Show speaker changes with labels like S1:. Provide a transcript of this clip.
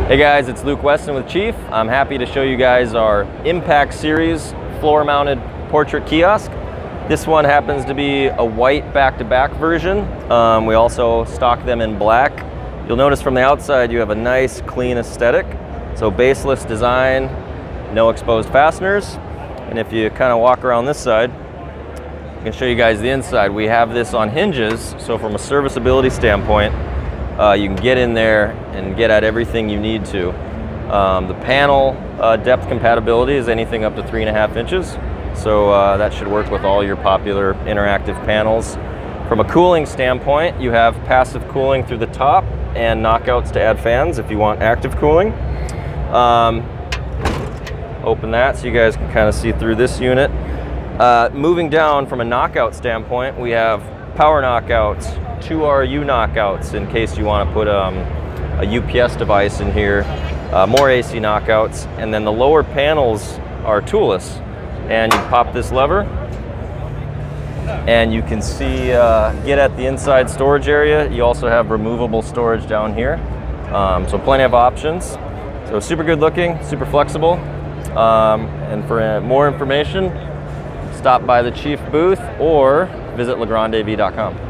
S1: Hey guys, it's Luke Weston with Chief. I'm happy to show you guys our Impact Series floor-mounted portrait kiosk. This one happens to be a white back-to-back version. We also stock them in black. You'll notice from the outside you have a nice clean aesthetic. So baseless design, no exposed fasteners. And if you kind of walk around this side, I can show you guys the inside. We have this on hinges, so from a serviceability standpoint, you can get in there and get at everything you need to. The panel depth compatibility is anything up to 3.5 inches, so that should work with all your popular interactive panels. From a cooling standpoint, you have passive cooling through the top and knockouts to add fans if you want active cooling. Open that so you guys can kind of see through this unit. Moving down from a knockout standpoint, we have power knockouts, 2 RU knockouts in case you want to put a UPS device in here, more AC knockouts, and then the lower panels are toolless. And you pop this lever and you can see, get at the inside storage area. You also have removable storage down here. So plenty of options. So super good looking, super flexible. And for more information, stop by the Chief booth or visit legrandev.com.